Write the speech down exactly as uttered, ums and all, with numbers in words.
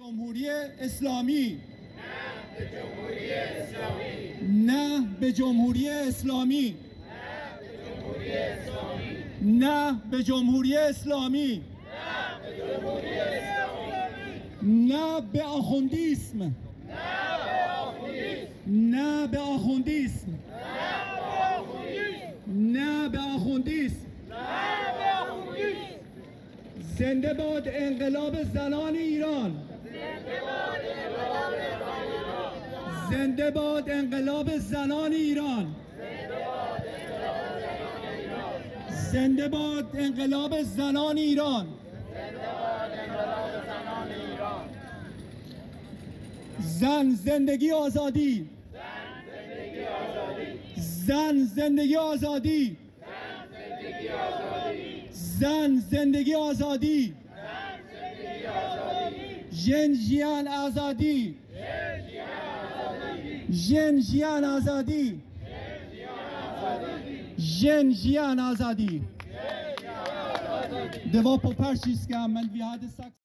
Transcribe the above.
جمهوری اسلامی، نه به جمهوری اسلامی، نه به جمهوری اسلامی، نه به آخوندیسم، نه به آخوندیسم، نه به آخوندیسم. زنده باد انقلاب زنان ایران، زنده باد انقلاب زنان ایران، زنده باد انقلاب زنان ایران. زن زندگی آزادی، زن زندگی آزادی، زن زندگی آزادی، ژن ژیان آزادی، ژن ژیان آزادی، ژن ژیان آزادی. Det var på persiska, men vi hade sagt